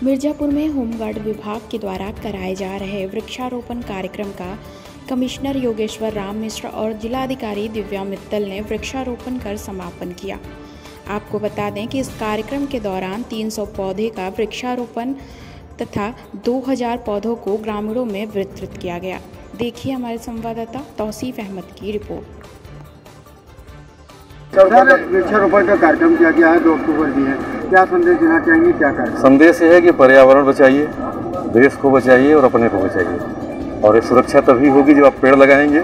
मिर्जापुर में होमगार्ड विभाग के द्वारा कराए जा रहे वृक्षारोपण कार्यक्रम का कमिश्नर योगेश्वर राम मिश्र और जिलाधिकारी दिव्या मित्तल ने वृक्षारोपण कर समापन किया। आपको बता दें कि इस कार्यक्रम के दौरान 300 पौधे का वृक्षारोपण तथा 2000 पौधों को ग्रामीणों में वितरित किया गया। देखिए हमारे संवाददाता तौसीफ अहमद की रिपोर्ट। वृक्षारोपण का कार्यक्रम किया गया है, 2 अक्टूबर भी है, क्या संदेश देना चाहेंगे? क्या करें? संदेश ये है कि पर्यावरण बचाइए, देश को बचाइए और अपने को बचाइए। और ये सुरक्षा तभी होगी जब आप पेड़ लगाएंगे,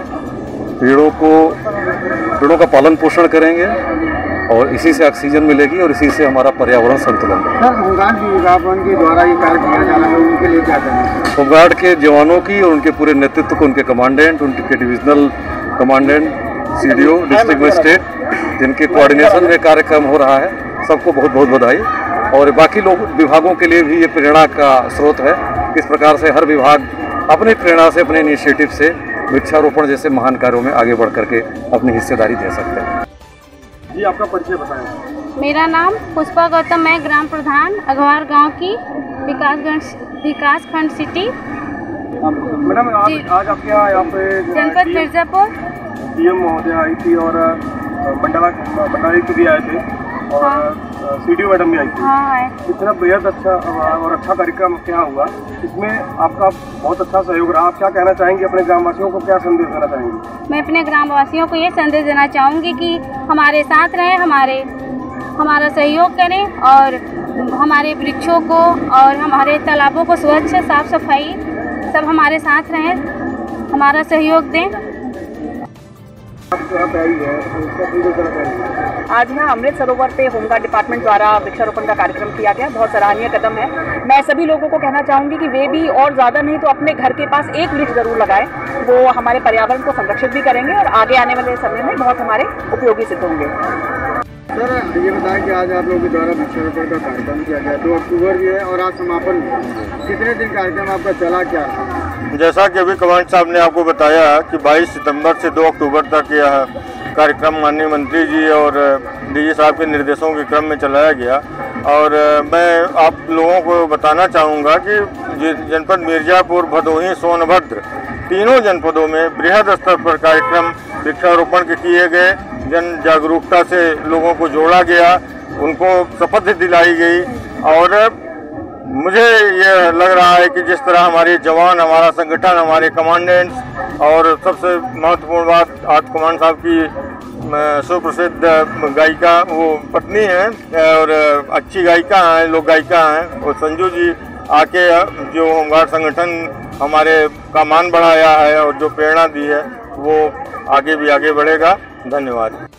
पेड़ों का पालन पोषण करेंगे और इसी से ऑक्सीजन मिलेगी और इसी से हमारा पर्यावरण संतुलन रहेगा। सर, होमगार्ड विभाग के द्वारा ये कार्य किया जा रहा है, उनके लिए क्या करें? होमगार्ड के जवानों की और उनके पूरे नेतृत्व को, उनके कमांडेंट, उनके divisional commandant, CDO, district magistrate, जिनके कोऑर्डिनेशन में कार्यक्रम हो रहा है, सबको बहुत बहुत बधाई। और बाकी लोग विभागों के लिए भी ये प्रेरणा का स्रोत है। किस प्रकार से हर विभाग अपनी प्रेरणा से, अपने इनिशिएटिव से वृक्षारोपण जैसे महान कार्यों में आगे बढ़ करके अपनी हिस्सेदारी दे सकते हैं। जी, आपका परिचय बताएं। मेरा नाम पुष्पा गौतम, मैं ग्राम प्रधान अघवार गांव की विकास खंड सिटी। मैडम, आज आपके यहाँ पे जनपद मिर्जापुर DM महोदय आई थी और मंडलायुक्त भी आए थे और CDO मैडम भी आई थी। हाँ, इतना बेहद अच्छा कार्यक्रम क्या हुआ, इसमें आपका बहुत अच्छा सहयोग रहा। आप क्या कहना चाहेंगे? अपने ग्रामवासियों को क्या संदेश देना चाहेंगे? मैं अपने ग्रामवासियों को ये संदेश देना चाहूँगी कि हमारे साथ रहें, हमारा सहयोग करें और हमारे वृक्षों को और हमारे तालाबों को स्वच्छ, साफ सफाई सब हमारे साथ रहें, हमारा सहयोग दें। आज यहाँ अमृत सरोवर पे होमगार्ड डिपार्टमेंट द्वारा वृक्षारोपण का कार्यक्रम किया गया, बहुत सराहनीय कदम है। मैं सभी लोगों को कहना चाहूँगी कि वे भी और ज़्यादा नहीं तो अपने घर के पास एक वृक्ष जरूर लगाएं। वो हमारे पर्यावरण को संरक्षित भी करेंगे और आगे आने वाले समय में बहुत हमारे उपयोगी सिद्ध होंगे। सर, ये बताएं कि आज आप लोगों के द्वारा वृक्षारोपण का कार्यक्रम किया गया, 2 अक्टूबर भी है और आज समापन भी है। कितने दिन कार्यक्रम आपका चला, क्या? जैसा कि अभी कमांड साहब ने आपको बताया कि 22 सितंबर से 2 अक्टूबर तक यह कार्यक्रम माननीय मंत्री जी और DG साहब के निर्देशों के क्रम में चलाया गया। और मैं आप लोगों को बताना चाहूँगा कि जनपद मिर्जापुर, भदोही, सोनभद्र तीनों जनपदों में बृहद स्तर पर कार्यक्रम वृक्षारोपण के किए गए। जन जागरूकता से लोगों को जोड़ा गया, उनको शपथ दिलाई गई। और मुझे ये लग रहा है कि जिस तरह हमारे जवान, हमारा संगठन, हमारे कमांडेंट्स और सबसे महत्वपूर्ण बात, आज कमांड साहब की सुप्रसिद्ध गायिका वो पत्नी हैं और अच्छी गायिका हैं, लोक गायिका हैं, और संजू जी आके जो होमगार्ड संगठन हमारे का मान बढ़ाया है और जो प्रेरणा दी है, वो आगे भी आगे बढ़ेगा। धन्यवाद।